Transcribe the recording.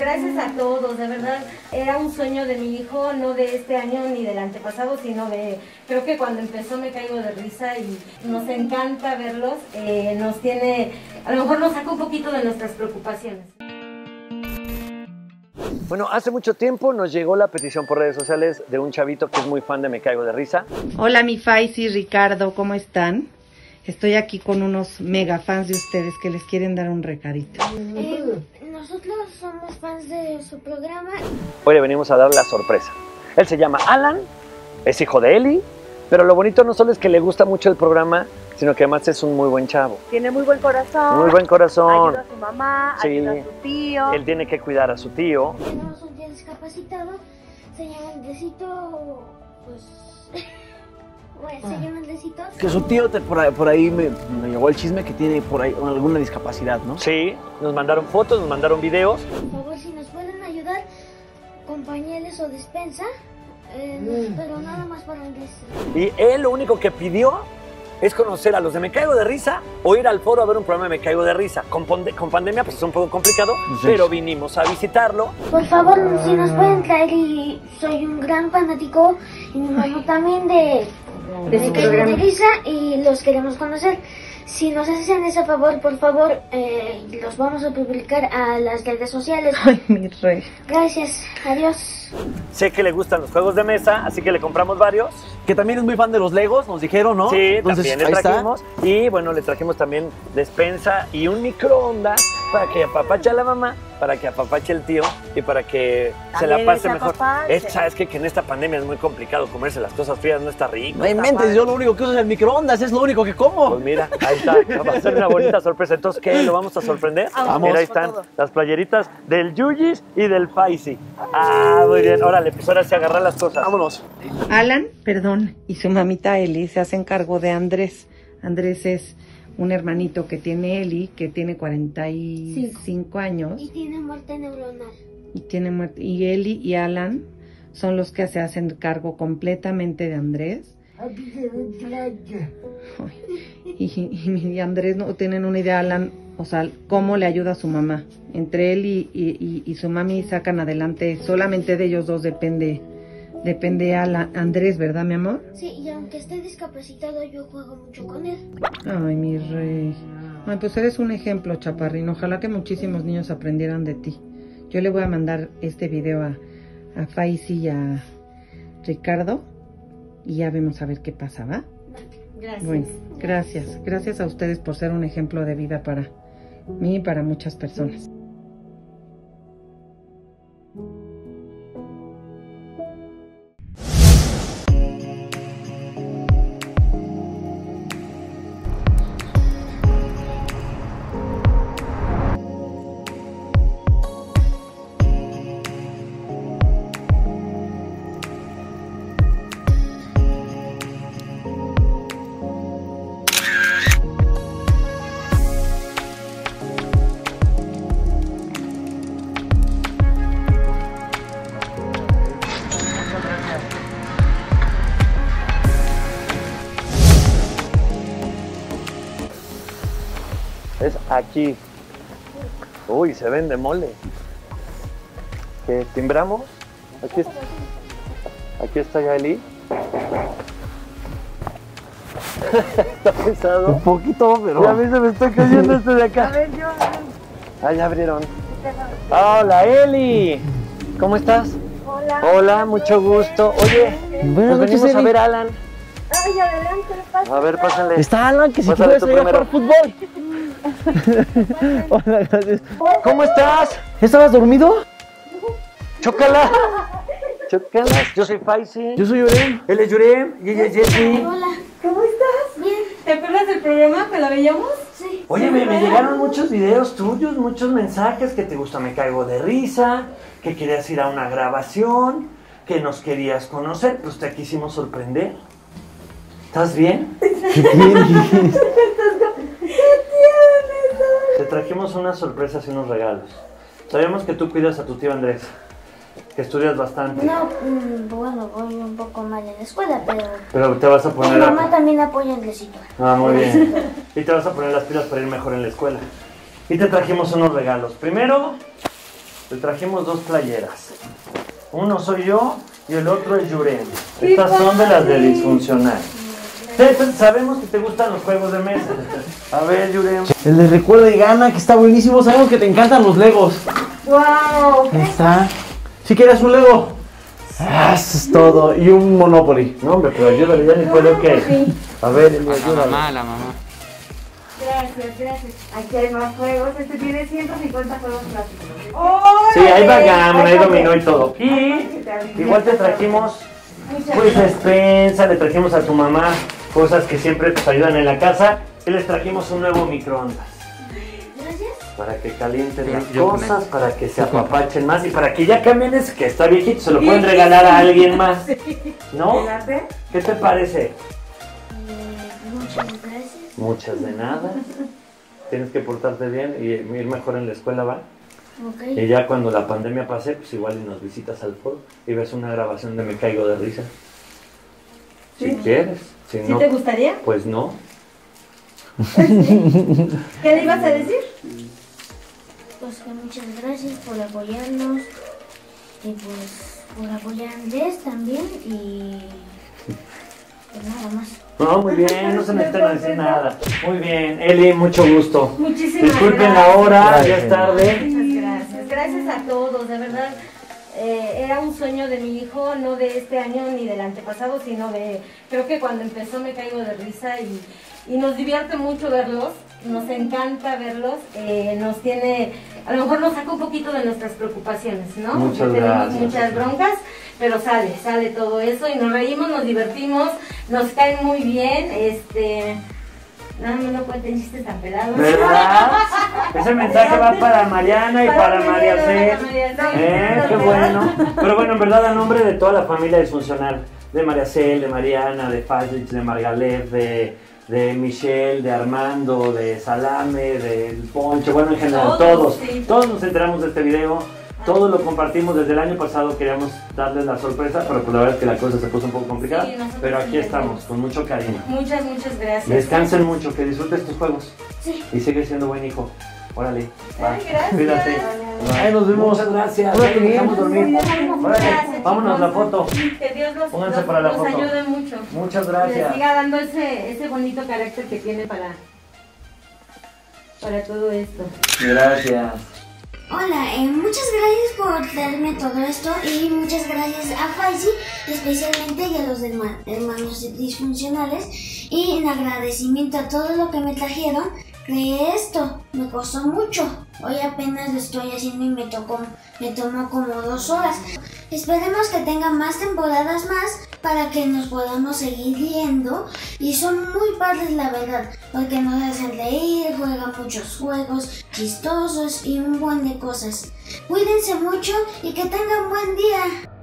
gracias a todos, de verdad, era un sueño de mi hijo, no de este año ni del antepasado, sino de, creo que cuando empezó Me Caigo de Risa y nos encanta verlos, nos tiene, a lo mejor nos saca un poquito de nuestras preocupaciones. Bueno, hace mucho tiempo nos llegó la petición por redes sociales de un chavito que es muy fan de Me Caigo de Risa. Hola mi Faisy, Ricardo, ¿cómo están? Estoy aquí con unos mega fans de ustedes que les quieren dar un recadito. Nosotros somos fans de su programa. Hoy le venimos a dar la sorpresa. Él se llama Alan, es hijo de Eli, pero lo bonito no solo es que le gusta mucho el programa, sino que además es un muy buen chavo. Tiene muy buen corazón. Muy buen corazón. Ayuda a su mamá, Sí. ayuda a su tío. Él tiene que cuidar a su tío. Tenemos un tío discapacitado, se llama Andresito, pues... Bueno, se llama Andresito. Que su tío por ahí me llegó el chisme que tiene por ahí alguna discapacidad, ¿no? Sí, nos mandaron fotos, nos mandaron videos. Por favor, si nos pueden ayudar con pañales o despensa, pero nada más para Andrés. Y él lo único que pidió es conocer a los de Me Caigo de Risa o ir al foro a ver un programa de Me Caigo de Risa. Con pandemia pues es un poco complicado, Sí. pero vinimos a visitarlo. Por favor, si nos pueden traer, y soy un gran fanático, y mi mamá también de su Caigo programa. de Risa, y los queremos conocer. Si nos hacen ese favor, por favor, los vamos a publicar a las redes sociales. Ay, mi rey. Gracias, adiós. Sé que le gustan los juegos de mesa, así que le compramos varios. Que también es muy fan de los Legos, nos dijeron, ¿no? Sí, Entonces, también le ahí está. trajimos. Y bueno, le trajimos también despensa y un microondas para que apapache a la mamá, para que apapache el tío y para que se la También pase se mejor. apapache. Sabes que en esta pandemia es muy complicado comerse las cosas frías, no está rico. No inventes, yo lo único que uso es el microondas, es lo único que como. Pues mira, ahí está, va a ser una bonita sorpresa. Entonces, ¿qué? ¿Lo vamos a sorprender? Vamos. Mira, ahí están las playeritas del Yuyis y del Faisy. Ah, muy bien. Órale, pues ahora sí agarrar las cosas. Vámonos. Alan, perdón, y su mamita Eli se hacen cargo de Andrés. Andrés es un hermanito que tiene Eli, que tiene 45 años. Y tiene muerte neuronal. Y Eli y Alan son los que se hacen cargo completamente de Andrés. Y Andrés no tienen una idea, Alan, o sea, cómo le ayuda a su mamá. Entre él y su mami sacan adelante, solamente de ellos dos depende Andrés, ¿verdad, mi amor? Sí, y aunque esté discapacitado, yo juego mucho con él. Ay, mi rey. Ay, pues eres un ejemplo, chaparrín. Ojalá que muchísimos niños aprendieran de ti. Yo le voy a mandar este video a Faisy y a Ricardo y ya vemos a ver qué pasa, ¿va? Gracias. Bueno, gracias. Gracias a ustedes por ser un ejemplo de vida para mí y para muchas personas. Es aquí. Uy, se vende mole. ¿Qué? ¿Timbramos? Aquí está ya Eli. Está pesado. Un poquito, pero... Y a mí se me está cayendo este de acá. A ver, yo... Ah, ya abrieron. Hola, Eli. ¿Cómo estás? Hola. Hola, mucho gusto. Oye, nos noches, venimos a Eli. ver a Alan. Ay, adelante, pasa. A ver, pásale. Está Alan, que si Pásale quieres tú ir a jugar primero. fútbol. Hola, gracias. ¿Cómo estás? ¿Estabas dormido? Chócala. Chócala. Yo soy Faisy. Yo soy Yurem. Él es Yurem y ella es Jessie. Hola, ¿Cómo estás? bien, ¿Te acuerdas del programa que la veíamos? sí. Oye, me llegaron muchos videos tuyos, muchos mensajes que te gusta Me Caigo de Risa, que querías ir a una grabación, que nos querías conocer, pues te quisimos sorprender. ¿Estás bien? ¿Qué tienes? Te trajimos unas sorpresas y unos regalos. Sabemos que tú cuidas a tu tío Andrés, que estudias bastante. No, bueno, voy un poco mal en la escuela, Pero te vas a mi poner mamá también apoya a Andresito. Ah, muy bien. Y te vas a poner las pilas para ir mejor en la escuela. Y te trajimos unos regalos. Primero, Le trajimos 2 playeras. Uno soy yo y el otro es Yuren. Estas son de las de Disfuncional. Sabemos que te gustan los juegos de mesa. A ver, Yuren. El de Recuerda y Gana, que está buenísimo. Sabemos que te encantan los Legos. ¡Wow! Ahí está. ¿Si quieres un Lego? Ah, eso es todo. Y un Monopoly. No, hombre, pero ayúdale, ya ni puedo que. A ver, Eli, ayúdale. La mamá. Gracias. Aquí hay más juegos. Este tiene 150 juegos clásicos. Sí, ahí va Gammon, ahí dominó y todo. Y igual te trajimos, pues, despensa, le trajimos a tu mamá cosas que siempre te ayudan en la casa. Y les trajimos un nuevo microondas. Gracias. Para que calienten las Yo cosas, para que se apapachen más y para que ya cambien ese que está viejito, se lo pueden regalar a alguien más. ¿No? ¿Qué te parece? Muchas gracias. Muchas de nada. Tienes que portarte bien y ir mejor en la escuela, ¿va? Ok. Y ya cuando la pandemia pase, pues igual y nos visitas al foro y ves una grabación de Me Caigo de Risa. Si quieres. Si ¿Sí no, te gustaría? pues no. ¿Qué le ibas a decir? Pues que muchas gracias por apoyarnos y pues por apoyar a Andrés también y pues nada más. No, muy bien, no se necesitan decir nada. Muy bien, Eli, mucho gusto. Muchísimas Disculpen gracias. la hora, ya Gracias. es tarde. Muchas gracias. Gracias a todos, de verdad. Era un sueño de mi hijo, no de este año ni del antepasado, sino de, creo que cuando empezó Me Caigo de Risa y nos divierte mucho verlos, nos encanta verlos, nos tiene, a lo mejor nos saca un poquito de nuestras preocupaciones, ¿no? Muchas Tenemos gracias. muchas broncas, pero sale todo eso y nos reímos, nos divertimos, nos caen muy bien, nada más no cuenten chistes tan pelados. ¿Verdad? Ese mensaje va para Mariana y para María C. Qué bueno. Pero bueno, en verdad, a nombre de toda la familia disfuncional, de María C, de Mariana, de Fadrich, de Margalet, de Michelle, de Armando, de Salame, del Poncho, bueno, en general, Todos, sí. todos nos enteramos de este video. Todos lo compartimos desde el año pasado, queríamos darles la sorpresa, pero pues la verdad es que la cosa se puso un poco complicada. Sí, nosotros pero aquí sí, estamos, con mucho cariño. Muchas gracias. Descansen mucho, que disfrutes tus juegos. Sí. Y sigue siendo buen hijo. Órale, va. Ay, gracias. Cuídate. Ahí nos vemos. Muchas gracias. Órale, Ya nos dejamos dormir. Gracias, Órale, vámonos chicos. la foto. Que Dios Pónganse para la nos foto. ayude mucho. Muchas Que le gracias. siga dando ese bonito carácter que tiene para todo esto. Gracias. Hola, muchas gracias por darme todo esto y muchas gracias a Faisy, especialmente y a los hermanos disfuncionales, y en agradecimiento a todo lo que me trajeron, creé esto, me costó mucho, hoy apenas lo estoy haciendo y me tomó como 2 horas. Esperemos que tenga más temporadas más para que nos podamos seguir viendo y son muy padres la verdad, porque nos hacen reír, juegan muchos juegos chistosos y un buen de cosas. Cuídense mucho y que tengan buen día.